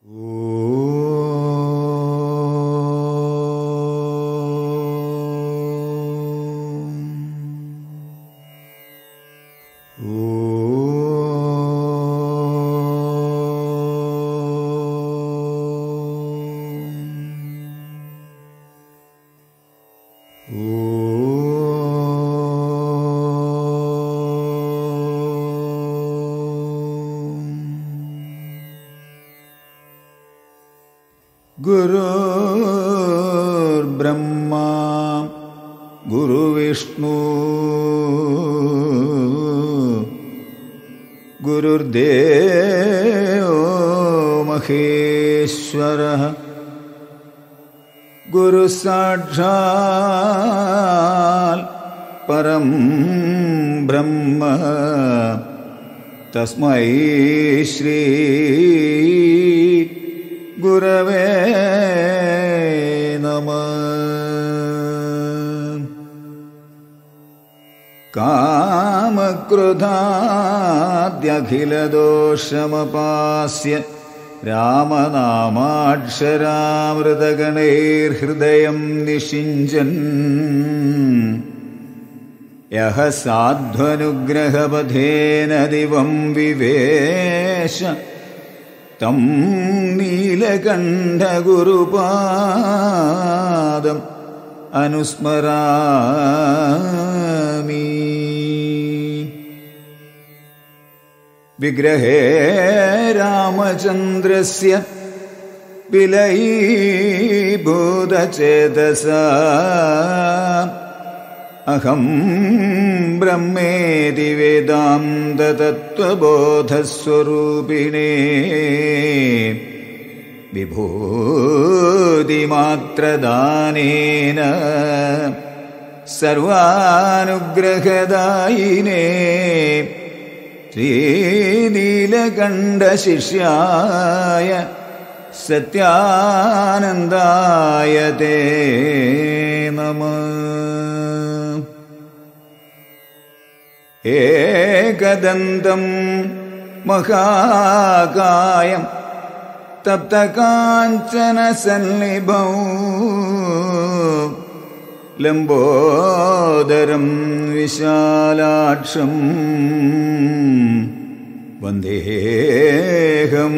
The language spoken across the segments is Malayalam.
गुरुर्ब्रह्मा गुरुविष्णु गुरुर्देवो महेश्वरः गुरुसाक्षात् परं ब्रह्म तस्मै श्री गुरवे नमः। कामक्रोधाद्यखिलदोषमपास्य रामनामाक्षरामृतगणैर्हृदयं निषिञ्चन् यः साध्वनुग्रहपथेन दिवं विवेश तं नीलकण्ठगुरुपादम् अनुस्मरामि। विग्रहे रामचन्द्रस्य विलयीभूतचेतसा अहं ब्रह्मेति वेदान्ततत्त्वबोधस्वरूपिणे विभूतिमात्रदानेन सर्वानुग्रहदायिने श्रीनीलकण्ठशिष्याय सत्यानन्दाय ते नमः। एकदन्तं महाकायं तप्तकाञ्चनसन्निभं लम्बोदरं विशालाक्षं वन्देऽहं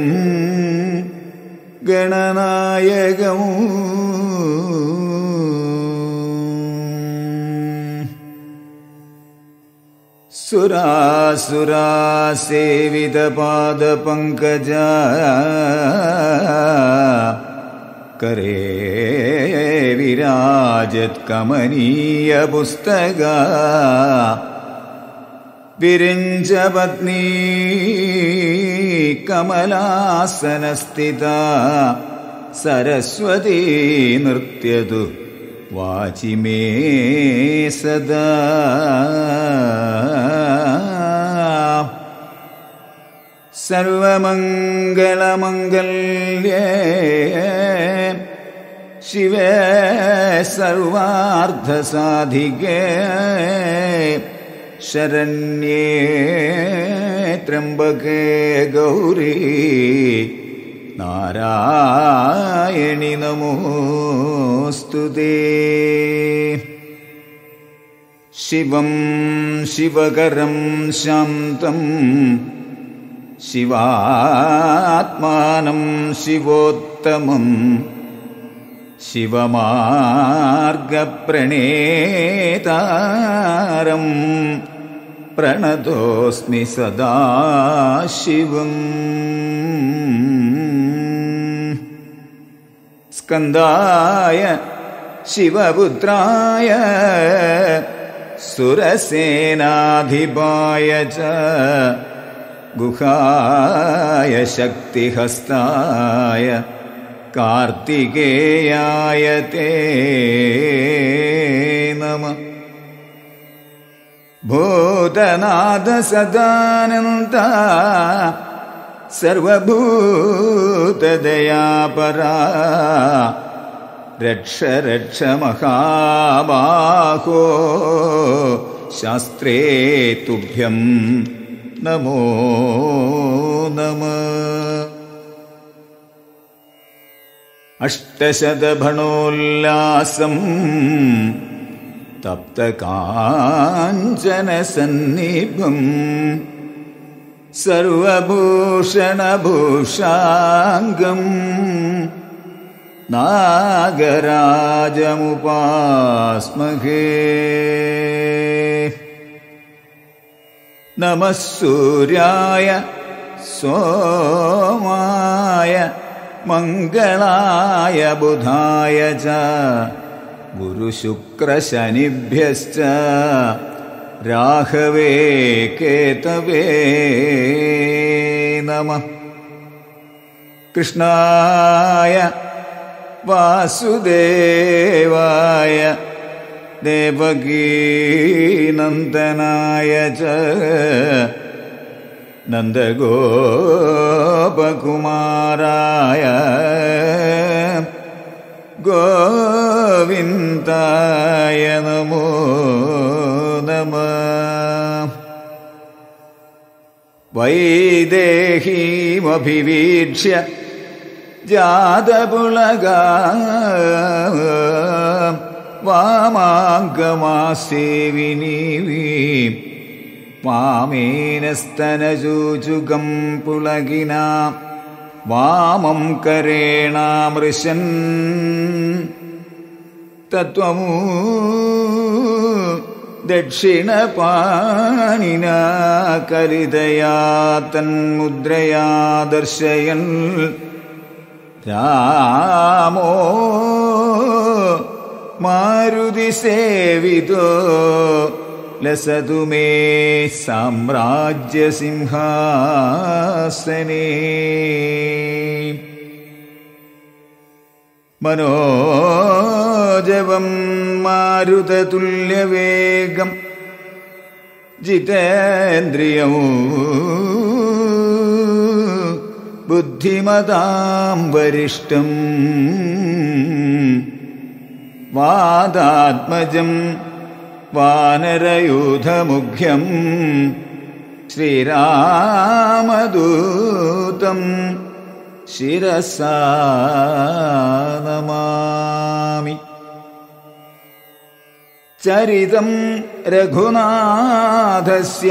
गणनायकम्। सुरासुरासेवितपादपङ्कजा करे विराजत्कमनीयपुस्तका विरिञ्चपत्नी कमलासनस्थिता सरस्वती नृत्यतु वाचि मे सदा। सर्वमङ्गलमङ्गल्ये शिवे सर्वार्थसाधिके शरण्ये त्र्यम्बके गौरी नारायणि नमोऽस्तुते। शिवं शिवकरं शान्तं शिवात्मानं शिवोत्तमं शिवमार्गप्रणेतारं प्रणतोऽस्मि सदा शिवम्। स्कन्दाय शिवपुत्राय सुरसेनाधिपाय च गुहाय शक्तिहस्ताय कार्तिकेयाय ते नमः। भूतनाथ सदानन्द सर्वभूतदयापरा रक्ष रक्ष महाबाहो शास्त्रे तुभ्यं नमो नमः। അഷ്ടശതഭണോല്ലാസം തപ്തകാഞ്ചനസന്നിഭം സർവഭൂഷണഭൂഷാംഗം നാഗരാജമുപാസ്മഹേ. നമഃ സൂര്യായ സോമായ മംഗളായ ബുധായ ച ഗുരുശുക്രശനിഭ്യശ്ച രാഹവേ കേതവേ നമഃ. കൃഷ്ണായ വാസുദേവായ ദേവകീനന്ദനായ ച നന്ദഗോപകുമാരായ ഗോവിന്ദായ നമോ നമഃ. വൈദേഹീമഭിവീക്ഷ്യ ജാതപുളകാ വാമാങ്കമാസേവിനീവീ വാമേനസ്തനചൂചുകം പുളകിനാ വാമം കരേണാമൃശൻ തത്വമൂ ദക്ഷിണപാണിനാ കലിതയാ തന്മുദ്രയാ ദർശയൻ രാമോ മാരുതിസേവിതോ ലസതു മേ സാമ്രാജ്യസിംഹാസനേ. മനോജവം മാരുതതുല്യവേഗം ജിതേന്ദ്രിയം ബുദ്ധിമതാം വരിഷ്ഠം വാദാത്മജം വാനരയൂഥമുഖ്യം ശ്രീരാമദൂതം ശിരസാ നമാമി. ചരിതം രഘുനാഥസ്യ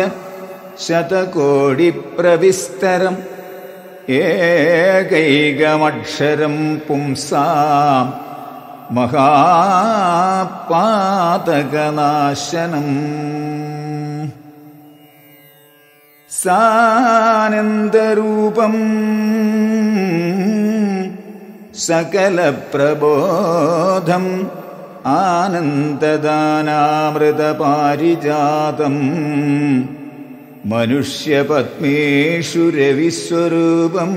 ശതകോടിപ്രവിസ്തരം ഏകൈകമക്ഷരം പുംസാം മഹാപാതകനാശനം. സാനന്ദരൂപം സകലപ്രബോധം ആനന്ദദാനാമൃതപാരിജാതം മനുഷ്യപത്മേഷു രവിസ്വരൂപം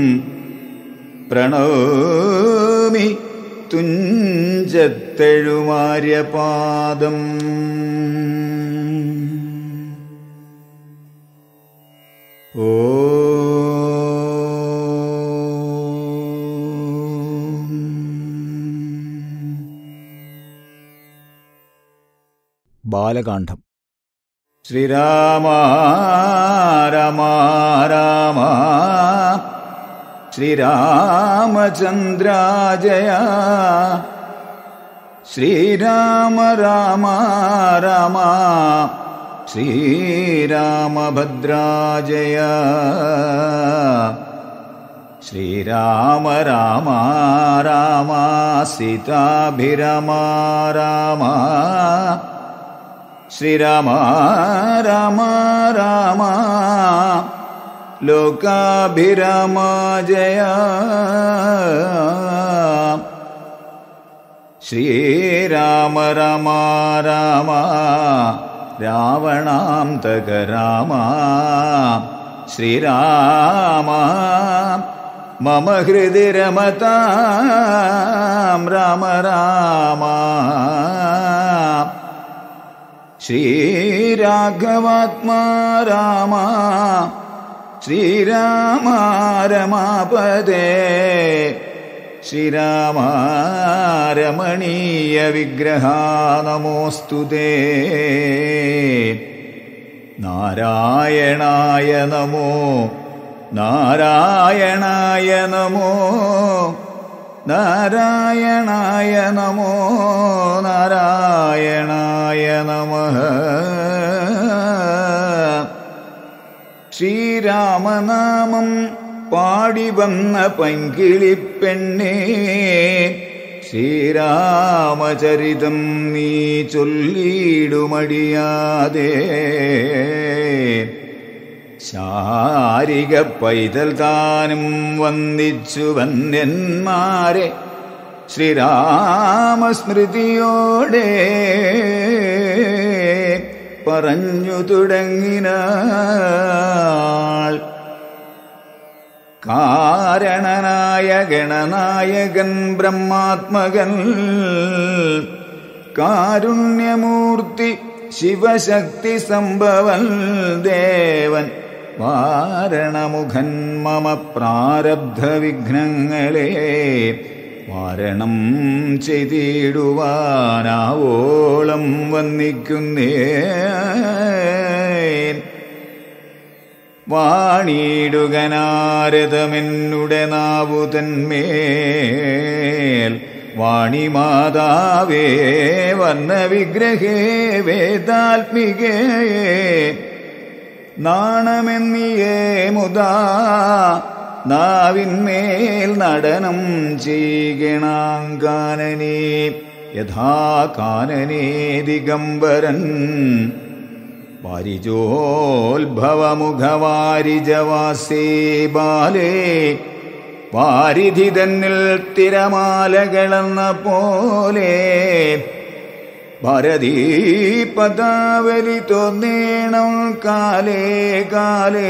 പ്രണോമി തുഞ്ചത്തെഴുമാര്യപാദം. ബാലകാന്ഡം. ശ്രീരാമ രാമ രാമ ശ്രീരാമചന്ദ്രാജയ ശ്രീരാമ രാമ രാമ ശ്രീരാമഭദ്രാജയ ശ്രീരാമ രാമ രാമ സീതാഭിരാമ രാമ ശ്രീരാമ രാമ രാമ ലോകാഭിരാമ ജയ ശ്രീരാമ രാമ രാമ രാവണാന്തക രാമ ശ്രീരാമ മമ ഹൃദി രമതാം രാമ രാമ ശ്രീരാഘവാത്മാ രാമ ശ്രീരാമ രമാപദേ ശ്രീരാമ രമണീയ വിഗ്രഹാ നമോസ്തുതേ നാരായണായ നമോ നാരായണായ നമോ നാരായണായ നമോ നാരായണായ നമഃ. ശ്രീരാമനാമം പാടി വന്ന പൈങ്കിളിപ്പെണ്ണേ, ശ്രീരാമചരിതം നീ ചൊല്ലിടുമടിയാതെ. ശാരിക പൈതൽ താനും വന്ദിച്ചു വന്യന്മാരെ ശ്രീരാമസ്മൃതിയോടെ പറഞ്ഞു തുടങ്ങിനാൾ. കാരണനായ ഗണനായകൻ ബ്രഹ്മാത്മകൻ, കാരുണ്യമൂർത്തി ശിവശക്തി സംഭവൻ ദേവൻ, വാരണമുഖൻ മമ പ്രാരബ്ധ വിഘ്നങ്ങളെ വാരണം ചെയ്തിടുവാനാവോളം വന്നിക്കുന്നേ. വാണിയിടുകനാരദമെന്നുടെ നാവുതന്മേൽ, വാണിമാതാവേ വർണ്ണവിഗ്രഹേ വേദാത്മികേ, നാണമെന്നിയേ മുദാ നാവിന്മേൽ നടനം ചെയ്യണാങ്കാനനേ യഥാ കാനനേ ദിഗംബരൻ. വാരിജോത്ഭവമുഖവാരിജവാസേ ബാലേ, വാരിധി തന്നിൽ തിരമാലകളെന്ന പോലെ ഭാരതീ പദാവലി തോന്നേണം കാലേ കാലേ.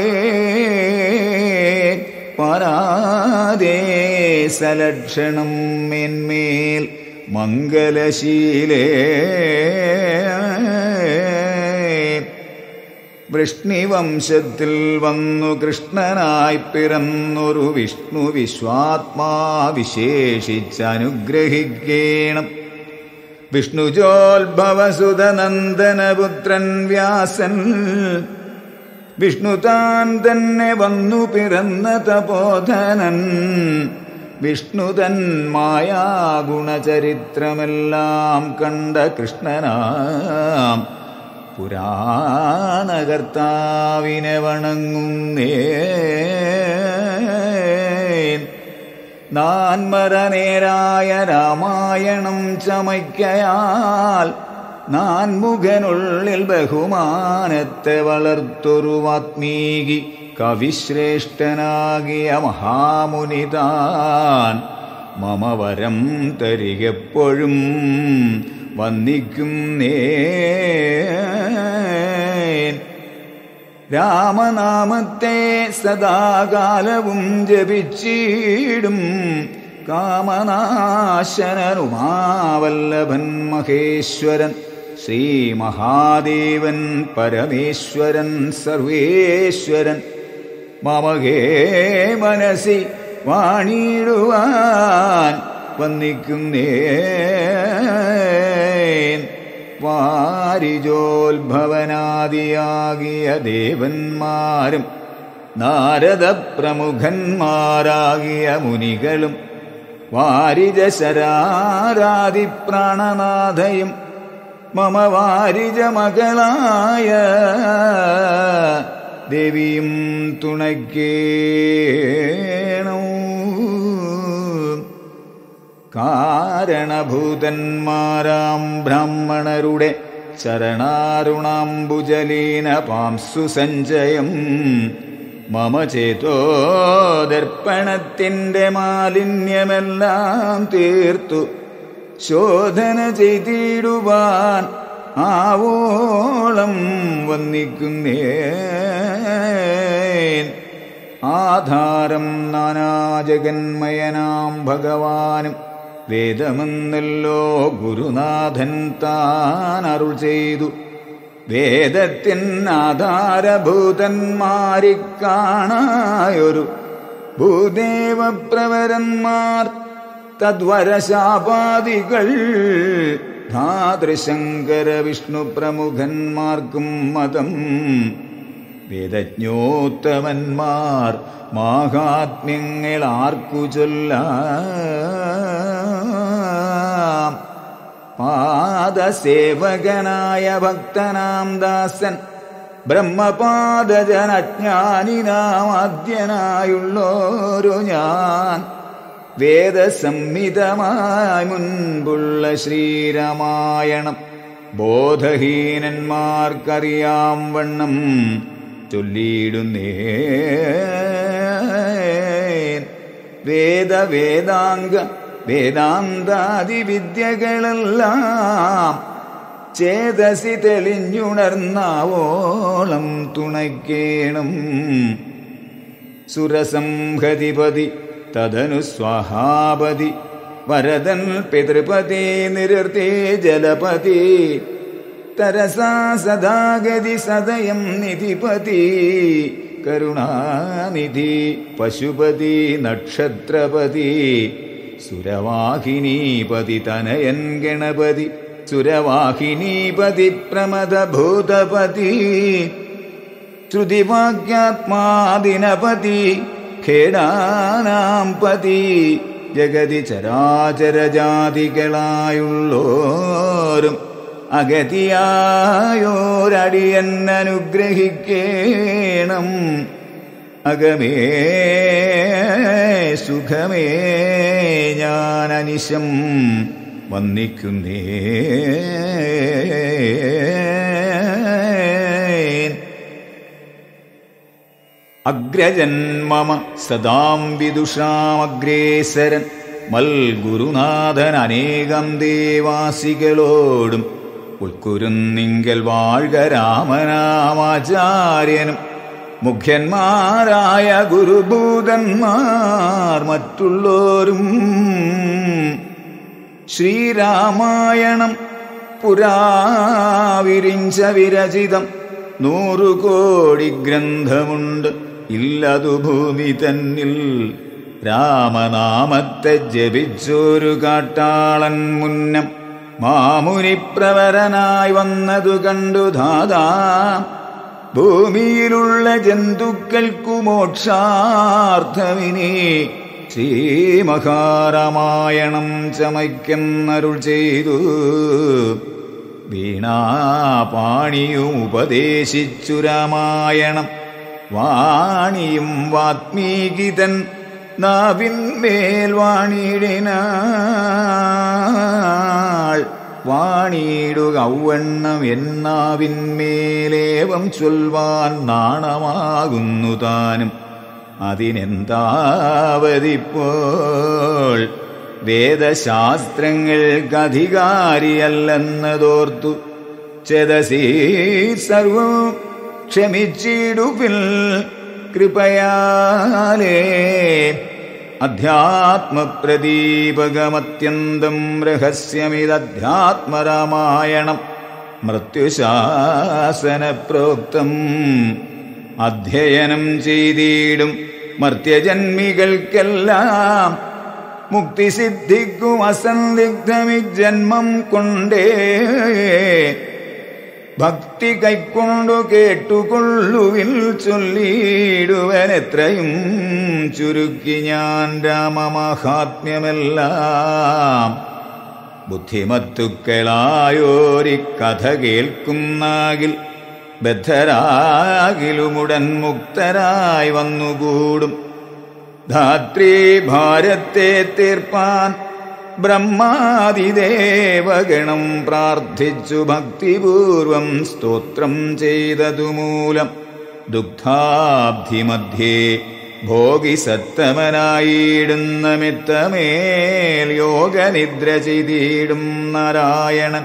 പാരാദേ സലക്ഷണം മേന്മേൽ മംഗലശീലേ. വൃഷ്ണിവംശത്തിൽ വന്നു കൃഷ്ണനായി പിറന്നൊരു വിഷ്ണു വിശ്വാത്മാ വിശേഷിച്ചനുഗ്രഹിക്കേണം. വിഷ്ണുജോത്ഭവസുതനന്ദനപുത്രൻ വ്യാസൻ, വിഷ്ണു താൻ തന്നെ വന്നു പിറന്ന തപോധനൻ. വിഷ്ണുതൻ മായാഗുണചരിത്രമെല്ലാം കണ്ട കൃഷ്ണനാം പുരാണകർത്താവിനെ വണങ്ങുന്നേ. നാൻമരനേരായ രാമായണം ചമയ്ക്കയാൽ നാൻമുഖനുള്ളിൽ ബഹുമാനത്തെ വളർത്തൊരു വാത്മീകി കവിശ്രേഷ്ഠനാകിയ മഹാമുനിതാൻ മമ വരം തരികെപ്പോഴും വന്ദിക്കുന്നേ. രാമനാമത്തെ സദാകാലവും ജപിച്ചിടും കാമനാശനനുമാവല്ലഭൻ മഹേശ്വരൻ ശ്രീ മഹാദേവൻ പരമേശ്വരൻ സർവേശ്വരൻ മമകേ മനസി വാണിടുവാൻ വന്ദിക്കുന്നേ. വാരിജോത്ഭവനാദിയാകിയ ദേവന്മാരും നാരദ പ്രമുഖന്മാരാകിയ മുനികളും വാരിജശരാരാദി പ്രാണനാഥയും മമ വാരിജ മകളായ ദേവിയും തുണയ്ക്കേണം. കാരണഭൂതന്മാരാം ബ്രാഹ്മണരുടെ ചരണാരുണാംബുജലീന പാംസു സഞ്ചയം മമ ചേതോദർപ്പണത്തിൻ്റെ മാലിന്യമെല്ലാം തീർത്തു ശോധന ചെയ്തിടുവാൻ ആവോളം വന്ദിക്കുന്നേ. ആധാരം നാനാജഗന്മയനാം ഭഗവാനും വേദമെന്നല്ലോ ഗുരുനാഥൻ താൻ അരുൾ ചെയ്തു. വേദത്തിനാധാരഭൂതന്മാരിക്കാണായൊരു ഭൂദേവപ്രവരന്മാർ തദ്വരശാപാദികൾ ധാതൃശങ്കര വിഷ്ണു പ്രമുഖന്മാർക്കും മതം വേദജ്ഞോത്തമന്മാർ മാഹാത്മ്യങ്ങൾ ആർക്കു ചൊല്ലാം? പാദസേവകനായ ഭക്തനാം ദാസൻ ബ്രഹ്മപാദജനജ്ഞാനിനാം ആദ്യനായുള്ളോരു ഞാൻ വേദസംഹിതമായി മുൻപുള്ള ശ്രീരാമായണം ബോധഹീനന്മാർക്കറിയാം വണ്ണം ചൊല്ലിയിടുന്നേ. വേദാന്താദി വിദ്യകളെല്ലാം ചേതസി തെളിഞ്ഞുണർന്നാവോളം തുണയ്ക്കേണം. സുരസംഹതിപതി തദനു സ്വാഹാപതി വരദൻ പിതൃപതി നിരൃതേ ജലപതി തരസാ സദാഗതി സദയം നിധിപതി കരുണാനിധി പശുപതി നക്ഷത്രപതി സുരവാഹിനീപതി തനയൻ ഗണപതി സുരവാഹിനീപതി പ്രമദഭൂതപതി ശ്രുതിവാക്യാത്മാദിനപതി ഖേടാനാം പതി ജഗതി ചരാചരജാതികളായുള്ളോരും അഗതിയായോരടിയന്നനുഗ്രഹിക്കേണം. അകമേ സുഖമേ ഞാനനിശം വന്ദിക്കുന്നേ. അഗ്രജന്മമ സദാം വിദുഷാമഗ്രേസരൻ മൽഗുരുനാഥൻ അനേകം ദേവാസികളോടും ഉൾക്കുരുന്നിങ്കൽ വാഴ്ക രാമനാമാചാര്യനും മുഖ്യന്മാരായ ഗുരുഭൂതന്മാർ മറ്റുള്ളോരും. ശ്രീരാമായണം പുരാവിരിഞ്ച വിരചിതം 100 കോടി ഗ്രന്ഥമുണ്ട് ഇല്ലതു ഭൂമി തന്നിൽ. രാമനാമത്തെ ജപിച്ചൊരു കാട്ടാളൻ മുന്നം മാമുനിപ്രവരനായി വന്നതു കണ്ടു ധാതാ ഭൂമിയിലുള്ള ജന്തുക്കൾക്കു മോക്ഷാർത്ഥമിനി ശ്രീമഹാരാമായണം ചമയ്ക്കെന്നരുൾ ചെയ്തു. വീണാപാണിയും ഉപദേശിച്ചു രാമായണം വാണിയും വാത്മീകിതൻ നാവിന്മേൽ വാണിയിടിനാൾ. വാണിയിടുക ഔവണ്ണം എന്നാവിന്മേലേവം ചൊൽവാൻ നാണമാകുന്നു താനും. അതിനെന്താവതിപ്പോൾ വേദശാസ്ത്രങ്ങൾക്കധികാരിയല്ലെന്നതോർത്തു ചേതസീ സർവം ക്ഷമിച്ചിടുവിൽ കൃപയാലേ. അധ്യാത്മപ്രദീപകമത്യന്തം രഹസ്യമിതധ്യാത്മരാമായണം മൃത്യുശാസനപ്രോക്തം. അധ്യയനം ചെയ്തിടും മർത്യജന്മികൾക്കെല്ലാം മുക്തി സിദ്ധിക്കും അസന്ദിഗ്ധമിജന്മം കൊണ്ടേ. ഭക്തി കൈക്കൊണ്ടു കേട്ടുകൊള്ളുവിൽ ചൊല്ലിയിടുവൻ എത്രയും ചുരുക്കി ഞാൻ രാമമാഹാത്മ്യമെല്ലാം. ബുദ്ധിമത്തുക്കളായോരി കഥ കേൾക്കുന്നാകിൽ ബദ്ധരാകിലുമുടൻ മുക്തരായി വന്നുകൂടും. ധാത്രീ ഭാരത്തെ തീർപ്പാൻ ബ്രഹ്മാതിദേവഗണം പ്രാർത്ഥിച്ചു ഭക്തിപൂർവം സ്തോത്രം ചെയ്തതുമൂലം ദുഗ്ധാബ്ധിമധ്യേ ഭോഗിസത്തമനായിടുന്ന മിത്തമേൽ യോഗനിദ്ര ചെയ്തിടും നാരായണൻ.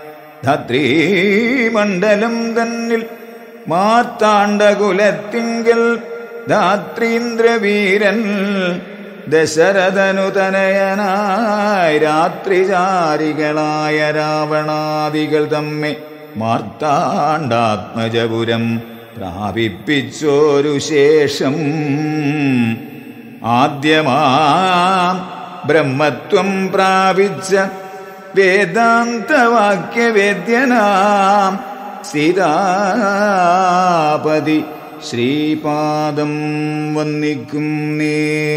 ധാത്രീമണ്ഡലം തന്നിൽ മാർത്താണ്ഡകുലത്തിങ്കൽ ധാത്രീന്ദ്രവീരൻ ദശരഥനു തനയനായി രാത്രിചാരികളായ രാവണാദികൾ തമ്മെ മാർത്താണ്ഡാത്മജപുരം പ്രാപിപ്പിച്ചോരു ശേഷം ആദ്യമാം ബ്രഹ്മത്വം പ്രാപിച്ച വേദാന്തവാക്യവേദ്യനാം സീതാപതി ശ്രീപാദം വന്ദിക്കും നേ.